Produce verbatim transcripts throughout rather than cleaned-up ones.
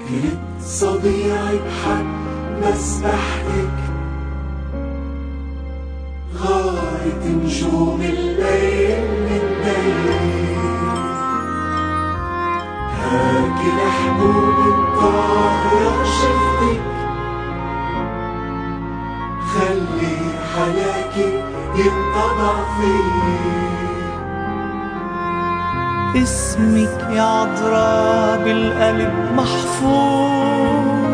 سكرت صبيعي بحد مسبحتك، غارت نجوم الليل من ديك، هاكل حبوب الطاهرة شفتك، خلي حلاكي ينطبع فيك. اسمك يا عذراء بالقلب محفور،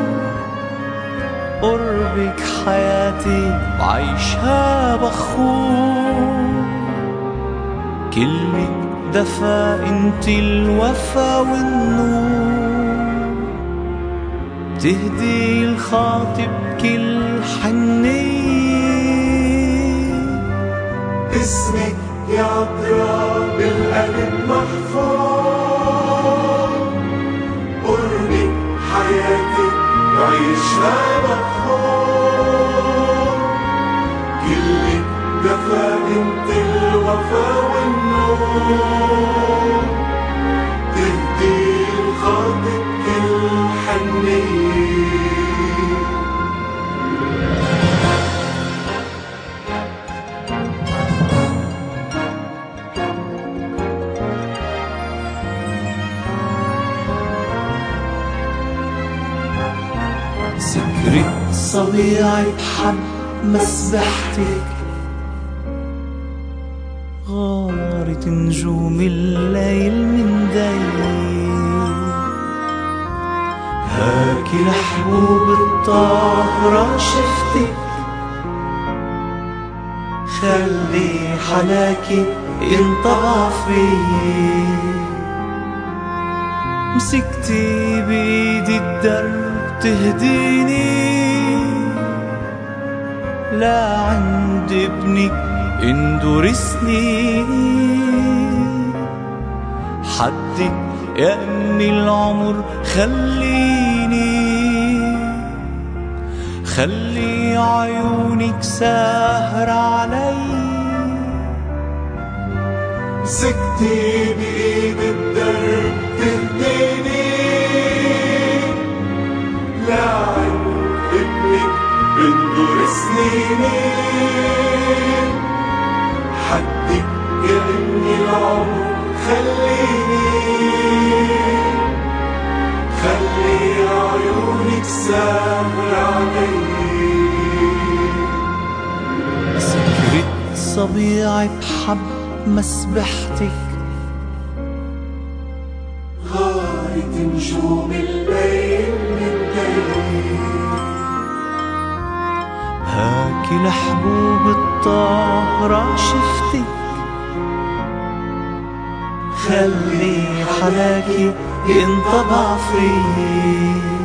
قربك حياتي وعيشها بخور، كلك دفا انت الوفا والنور، تهدي الخاطب كل حنية. اسمك يا عذراء بالقلب محفور، قربك حياتي وعيشها بخور، كلك دفا انت الوفا والنور، تهدي الخاطب كل حنية. سكرت صبيعي بحب مسبحتك، غارت نجوم الليل من ديك، هاكل حبوب الطاهرة شفتك، خلي حلاكي ينطبع فيك. مسكتي بإيدي الدرب تهديني، لا عند ابنك اندر سنيني، حدك يا ابني العمر خليني، خلي عيونك ساهر علي. مسكتي بإيد الدرب تهديني، لا عند ابنك بندر سنيني، حدك يا ابني العمر خليني، خلي عيونك ساهر علي. سكرت صبيعي بحب مسبحتك، غارت نجوم الليل من ديك، هاكل حبوب الطاهرة شفتك، خلي حلاكي ينطبع فيك.